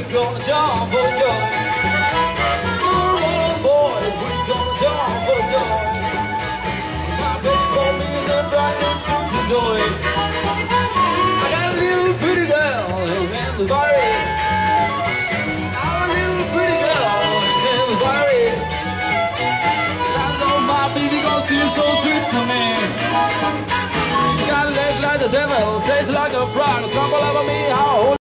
gonna jump for joy. Oh boy, we're gonna jump for joy. My baby for me is a brand new tutu toy. I got a little pretty girl, her name is Barry. I got a little pretty girl, her name is Barry. I love my baby 'cause she's so sweet to me. She got legs like the devil, shaped like a frog, tumble over me, how